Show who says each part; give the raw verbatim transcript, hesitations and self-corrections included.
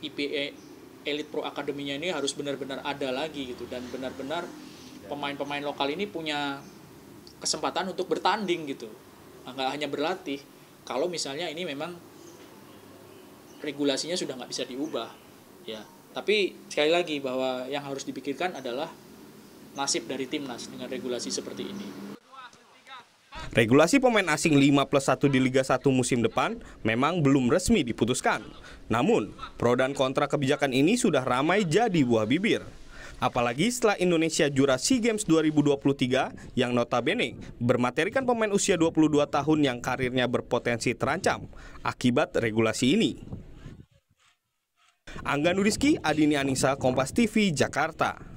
Speaker 1: I B E Elite Pro Academy-nya ini harus benar-benar ada lagi gitu, dan benar-benar pemain-pemain lokal ini punya kesempatan untuk bertanding gitu, nggak hanya berlatih. Kalau misalnya ini memang regulasinya sudah nggak bisa diubah, ya. Tapi sekali lagi bahwa yang harus dipikirkan adalah nasib dari timnas dengan regulasi seperti ini.
Speaker 2: Regulasi pemain asing lima plus satu di Liga satu musim depan memang belum resmi diputuskan. Namun, pro dan kontra kebijakan ini sudah ramai jadi buah bibir. Apalagi setelah Indonesia juara SEA Games dua ribu dua puluh tiga yang notabene bermaterikan pemain usia dua puluh dua tahun yang karirnya berpotensi terancam akibat regulasi ini. Angga Nuriski, Adini Anissa, Kompas T V, Jakarta.